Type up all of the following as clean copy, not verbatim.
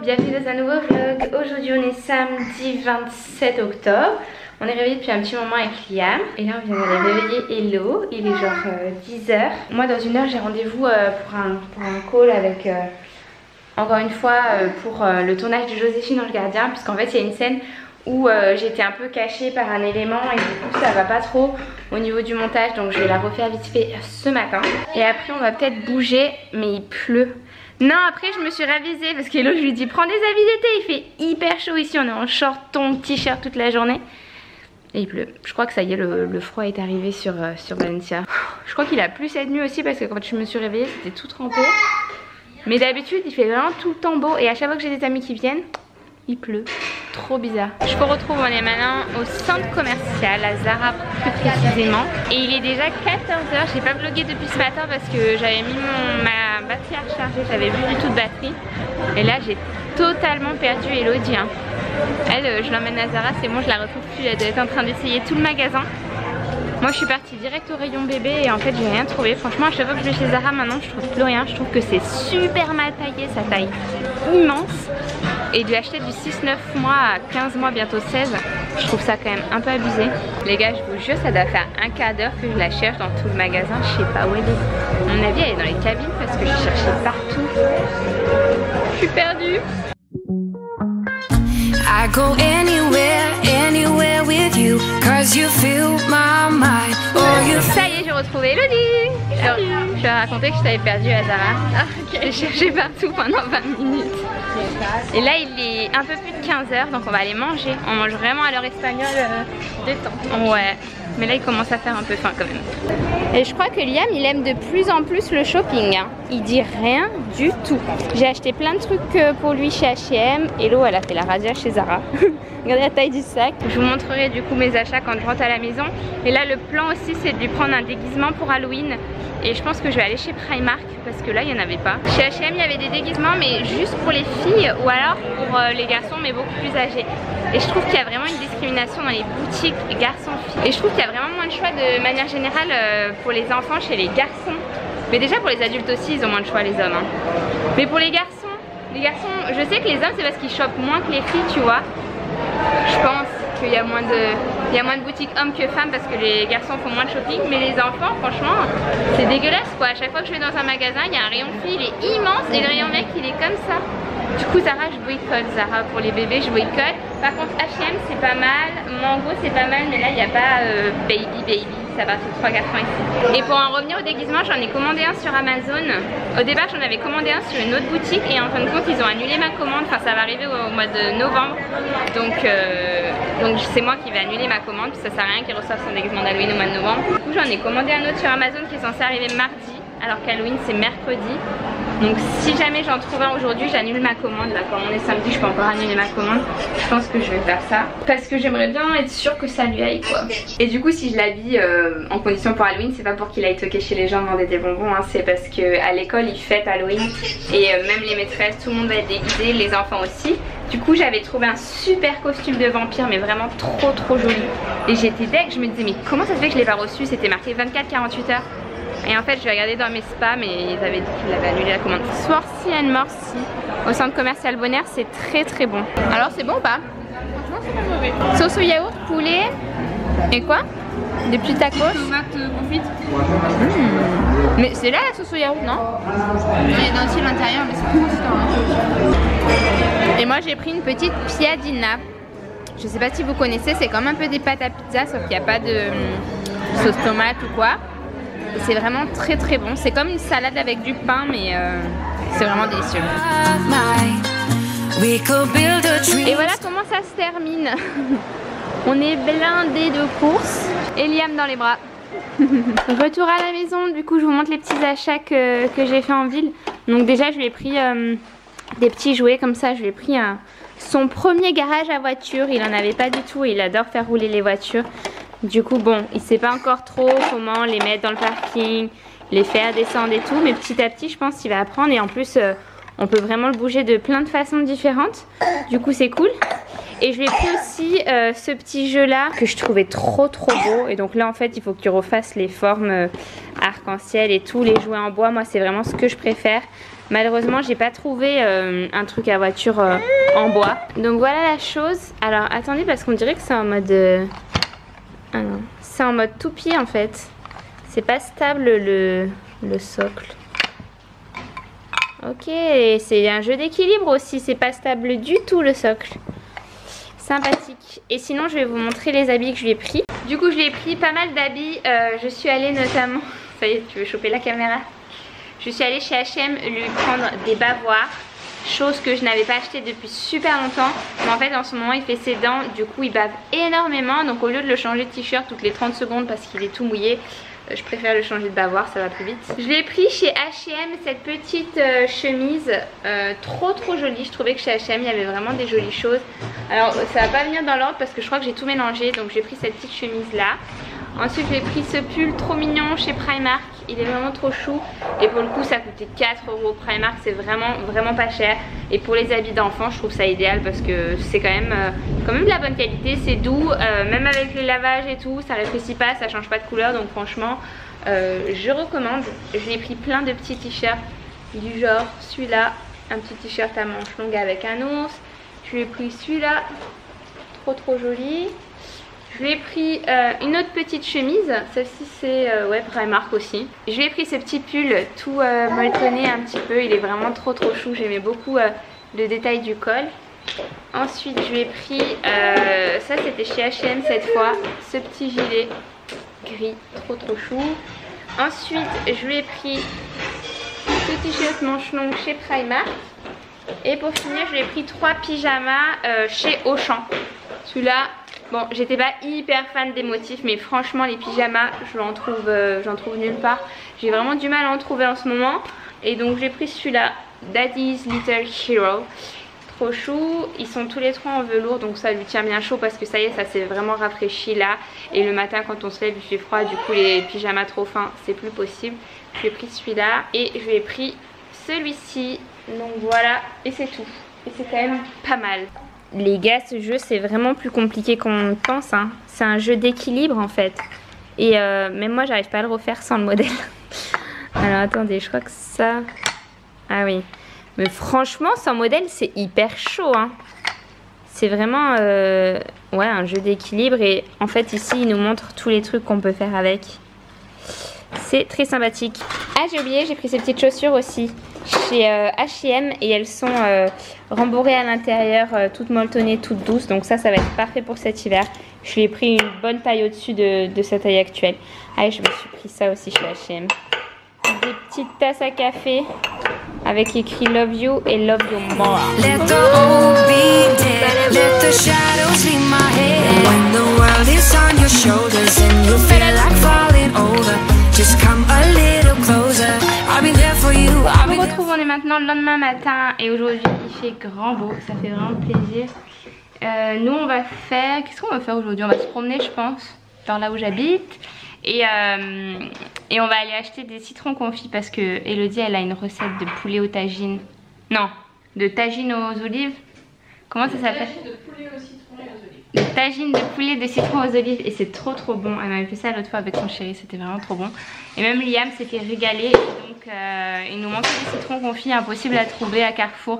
bienvenue dans un nouveau vlog. Aujourd'hui on est samedi 27 octobre. On est réveillé depuis un petit moment avec Liam. Et là on vient d'aller réveiller Hello. Il est genre 10h. Moi dans une heure j'ai rendez-vous pour un call avec encore une fois pour le tournage de Joséphine Ange Gardien. Puisqu'en fait il y a une scène où j'étais un peu cachée par un élément et du coup ça va pas trop au niveau du montage, donc je vais la refaire vite fait ce matin. Et après on va peut-être bouger, mais il pleut. Non, après je me suis ravisée parce que l'autre je lui dis prends des habits d'été, il fait hyper chaud ici, on est en short, tongs, t-shirt toute la journée. Et il pleut. Je crois que ça y est, le froid est arrivé sur Valencia. Je crois qu'il a plu cette nuit aussi parce que quand je me suis réveillée c'était tout trempé. Mais d'habitude il fait vraiment tout le temps beau et à chaque fois que j'ai des amis qui viennent, il pleut. Trop bizarre. Je vous retrouve, on est maintenant au centre commercial, à Zara plus précisément. Et il est déjà 14h, j'ai pas vlogué depuis ce matin parce que j'avais mis ma batterie à recharger, j'avais plus du tout de batterie. Et là j'ai totalement perdu Elodie. Hein. Elle, je l'emmène à Zara, c'est bon, je la retrouve plus, elle doit être en train d'essayer tout le magasin. Moi je suis partie direct au rayon bébé et en fait j'ai rien trouvé. Franchement à chaque fois que je vais chez Zara maintenant je trouve plus rien. Je trouve que c'est super mal taillé, sa taille immense. Et de lui acheter du 6-9 mois à 15 mois, bientôt 16, je trouve ça quand même un peu abusé. Les gars, je vous jure, ça doit faire un quart d'heure que je la cherche dans tout le magasin. Je sais pas où elle est. À mon avis, elle est dans les cabines parce que je cherchais partout. Je suis perdue. I go anywhere with you, 'cause you fill my mind. Ça y est, j'ai retrouvé Elodie. Je vais raconter que je t'avais perdu à Zara. Ah, okay. J'ai cherché partout pendant 20 minutes. Et là il est un peu plus de 15h, donc on va aller manger. On mange vraiment à l'heure espagnole détente. Ouais, mais là il commence à faire un peu faim quand même. Et je crois que Liam il aime de plus en plus le shopping. Hein. Il dit rien du tout. J'ai acheté plein de trucs pour lui chez H&M. Hello, elle a fait la razzia chez Zara. Regardez la taille du sac. Je vous montrerai du coup mes achats quand je rentre à la maison. Et là le plan aussi c'est de lui prendre un déguisement pour Halloween. Et je pense que je vais aller chez Primark parce que là il n'y en avait pas. Chez H&M il y avait des déguisements mais juste pour les filles ou alors pour les garçons mais beaucoup plus âgés. Et je trouve qu'il y a vraiment une discrimination dans les boutiques garçons-filles. Et je trouve qu'il y a vraiment moins de choix de manière générale pour les enfants chez les garçons. Mais déjà pour les adultes aussi ils ont moins de choix les hommes. Hein. Mais pour les garçons, je sais que les hommes c'est parce qu'ils chopent moins que les filles tu vois. Je pense qu'il y a moins de boutiques hommes que femmes parce que les garçons font moins de shopping. Mais les enfants franchement c'est dégueulasse quoi. À chaque fois que je vais dans un magasin il y a un rayon filles, il est immense et le rayon mec il est comme ça. Du coup Zara je boycotte, Zara pour les bébés je boycotte. Par contre H&M c'est pas mal, Mango c'est pas mal mais là il n'y a pas Baby, ça va c'est 3 garçons ici. Et pour en revenir au déguisement j'en ai commandé un sur Amazon. Au départ j'en avais commandé un sur une autre boutique et en fin de compte ils ont annulé ma commande. Enfin ça va arriver au mois de novembre. Donc c'est moi qui vais annuler ma commande puis ça sert à rien qu'ils reçoivent son déguisement d'Halloween au mois de novembre. Du coup j'en ai commandé un autre sur Amazon qui est censé arriver mardi alors qu'Halloween c'est mercredi. Donc si jamais j'en trouve un aujourd'hui j'annule ma commande. Là comme on est samedi je peux encore annuler ma commande. Je pense que je vais faire ça parce que j'aimerais bien être sûre que ça lui aille quoi. Et du coup si je l'habille en condition pour Halloween c'est pas pour qu'il aille toquer chez les gens demander des bonbons hein. C'est parce que à l'école ils fêtent Halloween et même les maîtresses tout le monde va être déguisé, les enfants aussi. Du coup j'avais trouvé un super costume de vampire mais vraiment trop joli. Et j'étais deg, je me disais mais comment ça se fait que je l'ai pas reçu, c'était marqué 24-48 heures. Et en fait je vais regarder dans mes spams et ils avaient dit qu'ils avaient annulé la commande. Swarcy and Morcy au centre commercial Bonheur, c'est très bon. Alors c'est bon ou pas? Franchement c'est pas mauvais. Sauce au yaourt, poulet et quoi? Des petits tacos. Tomates confites. Mais c'est là la sauce au yaourt non? Il y a aussi l'intérieur mais c'est consistant. Hein. Et moi j'ai pris une petite piadina. Je sais pas si vous connaissez, c'est comme un peu des pâtes à pizza sauf qu'il n'y a pas de sauce tomate ou quoi. C'est vraiment très bon. C'est comme une salade avec du pain mais c'est vraiment délicieux. Et voilà comment ça se termine. On est blindé de courses et Liam dans les bras. Retour à la maison, du coup je vous montre les petits achats que j'ai fait en ville. Donc déjà je lui ai pris des petits jouets comme ça. Je lui ai pris son premier garage à voiture. Il en avait pas du tout et il adore faire rouler les voitures. Du coup bon, il sait pas encore trop comment les mettre dans le parking, les faire descendre et tout, mais petit à petit je pense qu'il va apprendre et en plus on peut vraiment le bouger de plein de façons différentes. Du coup c'est cool. Et je lui ai pris aussi ce petit jeu là que je trouvais trop beau. Et donc là en fait il faut que tu refasses les formes arc-en-ciel et tous les jouets en bois. Moi c'est vraiment ce que je préfère. Malheureusement j'ai pas trouvé un truc à voiture en bois. Donc voilà la chose. Alors attendez parce qu'on dirait que c'est en mode... Ah non, c'est en mode toupie en fait. C'est pas stable le socle. Ok, c'est un jeu d'équilibre aussi, c'est pas stable du tout le socle. Sympathique. Et sinon je vais vous montrer les habits que je lui ai pris. Du coup je lui ai pris pas mal d'habits. Je suis allée notamment... Ça y est, tu veux choper la caméra? Je suis allée chez H&M lui prendre des bavoirs. Chose que je n'avais pas acheté depuis super longtemps. Mais en fait en ce moment il fait ses dents. Du coup il bave énormément. Donc au lieu de le changer de t-shirt toutes les 30 secondes parce qu'il est tout mouillé, je préfère le changer de bavoir, ça va plus vite. Je l'ai pris chez H&M cette petite chemise trop jolie. Je trouvais que chez H&M il y avait vraiment des jolies choses. Alors ça va pas venir dans l'ordre parce que je crois que j'ai tout mélangé. Donc j'ai pris cette petite chemise là. Ensuite j'ai pris ce pull trop mignon chez Primark. Il est vraiment trop chou. Et pour le coup ça coûtait 4 € Primark. C'est vraiment pas cher. Et pour les habits d'enfants je trouve ça idéal parce que c'est quand même de la bonne qualité. C'est doux, même avec les lavages et tout. Ça rétrécit pas, ça change pas de couleur. Donc franchement je recommande. J'ai pris plein de petits t-shirts du genre celui-là. Un petit t-shirt à manches longues avec un ours. Je lui ai pris celui-là. Trop joli. Je lui ai pris une autre petite chemise, celle-ci c'est ouais, Primark aussi. Je lui ai pris ce petit pull tout molletonné un petit peu, il est vraiment trop chou, j'aimais beaucoup le détail du col. Ensuite je lui ai pris, ça c'était chez H&M cette fois, ce petit gilet gris trop chou. Ensuite je lui ai pris ce t-shirt manche longue chez Primark. Et pour finir je lui ai pris 3 pyjamas chez Auchan. Celui-là... Bon, j'étais pas hyper fan des motifs, mais franchement les pyjamas, j'en trouve nulle part. J'ai vraiment du mal à en trouver en ce moment. Et donc j'ai pris celui-là, Daddy's Little Hero. Trop chou, ils sont tous les 3 en velours, donc ça lui tient bien chaud parce que ça y est, ça s'est vraiment rafraîchi là. Et le matin quand on se lève il fait froid, du coup les pyjamas trop fins, c'est plus possible. Je lui ai pris celui-là et je lui ai pris celui-ci. Donc voilà, et c'est tout. Et c'est quand même pas mal. Les gars, ce jeu c'est vraiment plus compliqué qu'on pense hein. C'est un jeu d'équilibre en fait. Et même moi j'arrive pas à le refaire sans le modèle. Alors attendez, je crois que ça... Ah oui. Mais franchement sans modèle c'est hyper chaud hein. C'est vraiment ouais, un jeu d'équilibre. Et en fait ici il nous montre tous les trucs qu'on peut faire avec. C'est très sympathique. Ah j'ai oublié, j'ai pris ces petites chaussures aussi chez H&M et elles sont rembourrées à l'intérieur, toutes molletonnées, toutes douces. Donc ça va être parfait pour cet hiver. Je lui ai pris une bonne taille au-dessus de sa taille actuelle. Allez, je me suis pris ça aussi chez H&M. Des petites tasses à café avec écrit Love You et Love You More. Let the old be dead, let the shadows leave my head. When the world is on your shoulders and you feel like falling over, just come a little closer. I'll be there for you. On se retrouve, on est maintenant le lendemain matin et aujourd'hui il fait grand beau, ça fait vraiment plaisir. Nous on va faire, qu'est-ce qu'on va faire aujourd'hui? On va se promener je pense, par là où j'habite. Et on va aller acheter des citrons confits parce que Elodie elle a une recette de poulet aux tagines. Non, de tagines aux olives. Comment ça s'appelle? De poulet aux citrons et aux olives. De tagines de poulet de citron aux olives et c'est trop bon. Elle m'avait fait ça l'autre fois avec son chéri, c'était vraiment trop bon. Et même Liam s'était régalé. Donc il nous manquait des citrons confits, impossible à trouver à Carrefour,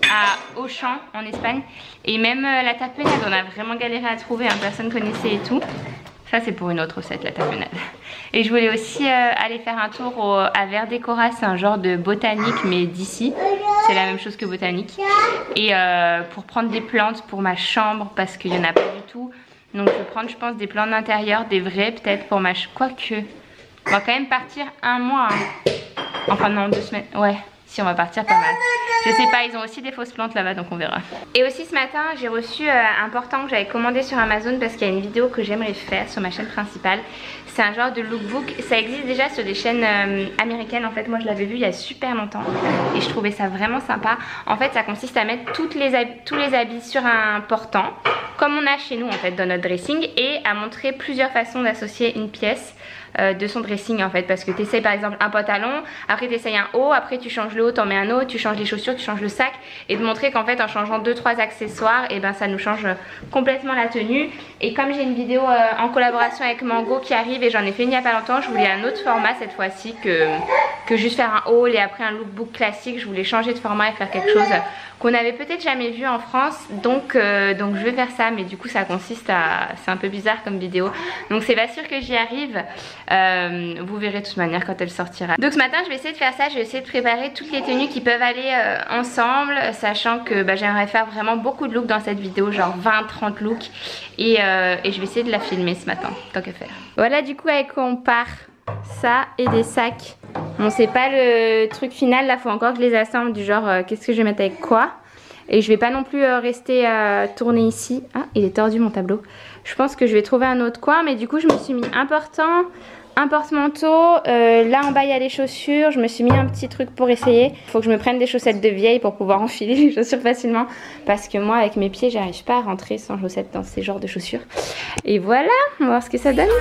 à Auchan en Espagne. Et même la tapenade, on a vraiment galéré à trouver, hein, personne connaissait et tout. Ça c'est pour une autre recette, la tapenade. Et je voulais aussi aller faire un tour à Verdecora, c'est un genre de botanique mais d'ici. C'est la même chose que botanique. Et pour prendre des plantes pour ma chambre parce qu'il n'y en a pas du tout. Donc je vais prendre je pense des plantes d'intérieur, des vraies peut-être pour ma chambre. Quoique, on va quand même partir un mois. Hein. Enfin non, 2 semaines. Ouais, si on va partir pas mal. Je sais pas, ils ont aussi des fausses plantes là-bas donc on verra. Et aussi ce matin j'ai reçu un portant que j'avais commandé sur Amazon parce qu'il y a une vidéo que j'aimerais faire sur ma chaîne principale. C'est un genre de lookbook, ça existe déjà sur des chaînes américaines en fait. Moi je l'avais vu il y a super longtemps et je trouvais ça vraiment sympa. En fait ça consiste à mettre tous les habits sur un portant comme on a chez nous en fait dans notre dressing et à montrer plusieurs façons d'associer une pièce de son dressing en fait, parce que tu essayes par exemple un pantalon, après tu essayes un haut, après tu changes le haut, t'en mets un autre, tu changes les chaussures, tu changes le sac, et de montrer qu'en fait en changeant 2-3 accessoires, et ben ça nous change complètement la tenue. Et comme j'ai une vidéo en collaboration avec Mango qui arrive et j'en ai fait une il y a pas longtemps, je voulais un autre format cette fois-ci que juste faire un haul et après un lookbook classique. Je voulais changer de format et faire quelque chose qu'on avait peut-être jamais vu en France, donc je vais faire ça, mais du coup ça consiste à, c'est un peu bizarre comme vidéo, donc c'est pas sûr que j'y arrive, vous verrez de toute manière quand elle sortira. Donc ce matin je vais essayer de faire ça, je vais essayer de préparer toutes les tenues qui peuvent aller ensemble, sachant que j'aimerais faire vraiment beaucoup de looks dans cette vidéo, genre 20-30 looks, et je vais essayer de la filmer ce matin, tant qu'à faire. Voilà du coup avec quoi on part, ça et des sacs. Bon c'est pas le truc final, là faut encore que je les assemble, du genre qu'est-ce que je vais mettre avec quoi. Et je vais pas non plus rester tourner ici. Ah, il est tordu mon tableau. Je pense que je vais trouver un autre coin, mais du coup je me suis mis un porte-manteau. Là en bas il y a les chaussures. Je me suis mis un petit truc pour essayer. Il faut que je me prenne des chaussettes de vieille pour pouvoir enfiler les chaussures facilement. Parce que moi avec mes pieds j'arrive pas à rentrer sans chaussettes dans ces genres de chaussures. Et voilà, on va voir ce que ça donne.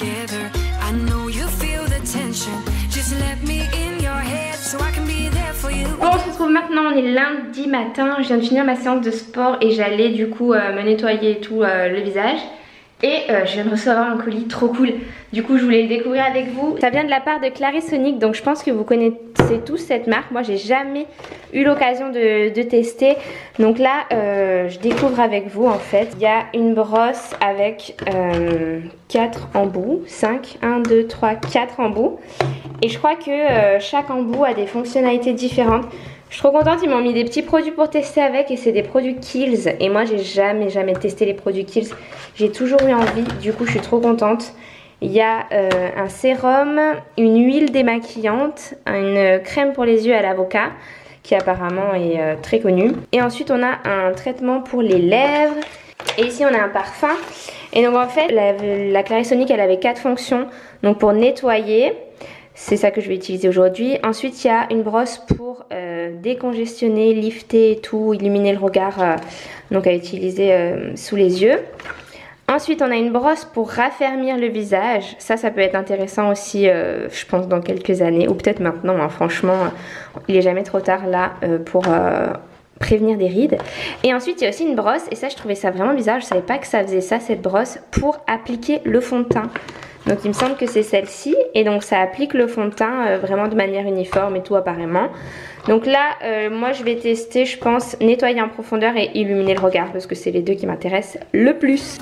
Bon, on se retrouve maintenant, on est lundi matin, je viens de finir ma séance de sport et j'allais du coup me nettoyer et tout le visage. Et je viens de recevoir un colis trop cool, du coup je voulais le découvrir avec vous. Ça vient de la part de Clarisonic, donc je pense que vous connaissez tous cette marque. Moi j'ai jamais eu l'occasion de tester, donc là je découvre avec vous en fait. Il y a une brosse avec 4 embouts, 5, 1, 2, 3, 4 embouts. Et je crois que chaque embout a des fonctionnalités différentes. Je suis trop contente, ils m'ont mis des petits produits pour tester avec et c'est des produits Kiehl's. Et moi j'ai jamais testé les produits Kiehl's. J'ai toujours eu envie, du coup je suis trop contente. Il y a un sérum, une huile démaquillante, une crème pour les yeux à l'avocat qui apparemment est très connue. Et ensuite on a un traitement pour les lèvres. Et ici on a un parfum. Et donc en fait la Clarisonic elle avait 4 fonctions. Donc pour nettoyer, c'est ça que je vais utiliser aujourd'hui. Ensuite il y a une brosse pour décongestionner, lifter et tout, illuminer le regard, donc à utiliser sous les yeux. Ensuite on a une brosse pour raffermir le visage, ça peut être intéressant aussi je pense dans quelques années, ou peut-être maintenant, hein. Franchement il est jamais trop tard là pour prévenir des rides. Et ensuite il y a aussi une brosse, et ça je trouvais ça vraiment bizarre, je savais pas que ça faisait ça, cette brosse, pour appliquer le fond de teint. Donc il me semble que c'est celle-ci, et donc ça applique le fond de teint vraiment de manière uniforme et tout apparemment. Donc là moi je vais tester, je pense, nettoyer en profondeur et illuminer le regard, parce que c'est les deux qui m'intéressent le plus.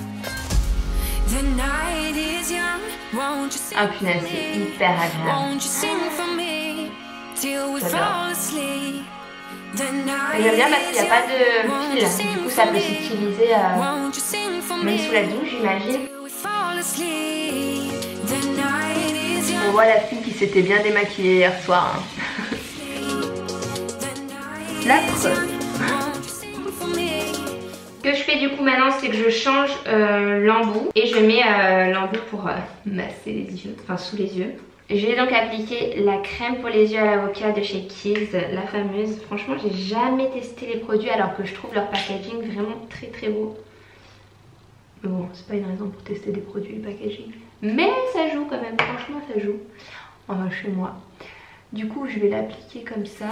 Ah punaise, c'est hyper agréable. J'aime bien parce qu'il n'y a pas de fil, du coup ça peut s'utiliser même sous la douche j'imagine. On voit la fille qui s'était bien démaquillée hier soir. Hein. La preuve. Ce que je fais du coup maintenant, c'est que je change l'embout et je mets l'embout pour masser les yeux, enfin sous les yeux. Je vais donc appliquer la crème pour les yeux à l'avocat de chez Kiehl's, la fameuse. Franchement, j'ai jamais testé les produits alors que je trouve leur packaging vraiment très très beau. Bon, c'est pas une raison pour tester des produits, le packaging. Mais ça joue quand même, franchement ça joue. Enfin chez moi. Du coup je vais l'appliquer comme ça.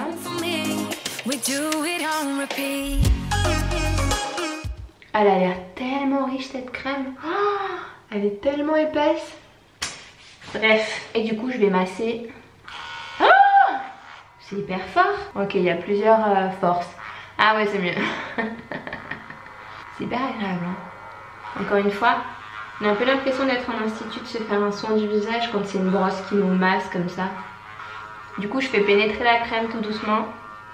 Elle a l'air tellement riche cette crème. Oh, elle est tellement épaisse. Bref, et du coup je vais masser. Oh, c'est hyper fort. Ok, il y a plusieurs forces. Ah ouais, c'est mieux. C'est hyper agréable. Hein. Encore une fois, on a un peu l'impression d'être en institut, de se faire un soin du visage quand c'est une brosse qui nous masse comme ça. Du coup je fais pénétrer la crème tout doucement.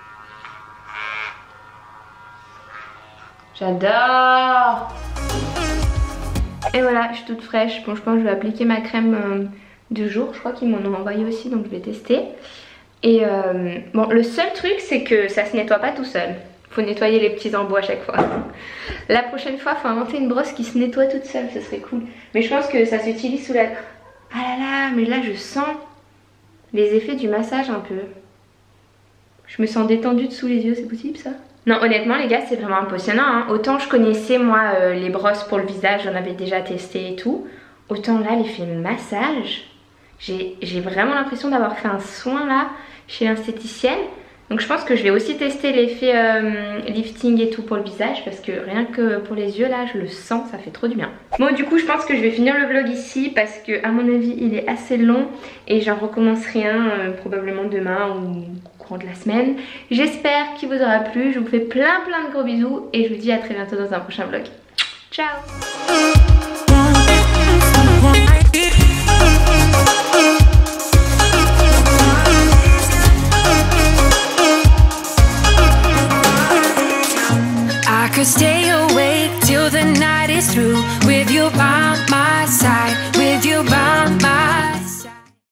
J'adore. Et voilà, je suis toute fraîche. Bon, je pense que je vais appliquer ma crème du jour. Je crois qu'ils m'en ont envoyé aussi, donc je vais tester. Et bon, le seul truc c'est que ça se nettoie pas tout seul. Faut nettoyer les petits embouts à chaque fois. La prochaine fois, faut inventer une brosse qui se nettoie toute seule, ce serait cool. Mais je pense que ça s'utilise sous la... Ah là là, mais là je sens les effets du massage un peu. Je me sens détendue dessous les yeux, c'est possible ça? Non, honnêtement les gars, c'est vraiment impressionnant. Hein. Autant je connaissais moi les brosses pour le visage, j'en avais déjà testé et tout. Autant là, l'effet massage, J'ai vraiment l'impression d'avoir fait un soin là chez l'esthéticienne. Donc je pense que je vais aussi tester l'effet lifting et tout pour le visage, parce que rien que pour les yeux là je le sens, ça fait trop du bien. Bon du coup je pense que je vais finir le vlog ici parce que à mon avis il est assez long et j'en recommencerai un probablement demain ou au courant de la semaine. J'espère qu'il vous aura plu, je vous fais plein de gros bisous et je vous dis à très bientôt dans un prochain vlog. Ciao. Could stay awake till the night is through.